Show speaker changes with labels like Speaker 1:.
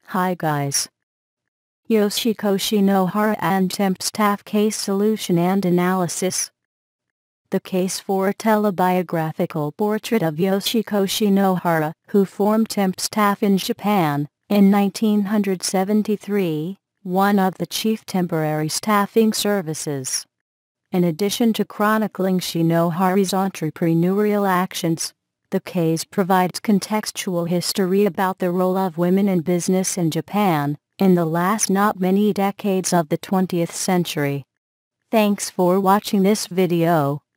Speaker 1: Hi guys. Yoshiko Shinohara and Tempstaff case solution and analysis. The case for a telebiographical portrait of Yoshiko Shinohara, who formed Tempstaff in Japan, in 1973, one of the chief temporary staffing services. In addition to chronicling Shinohara's entrepreneurial actions, the case provides contextual history about the role of women in business in Japan, in the last not many decades of the 20th century. Thanks for watching this video.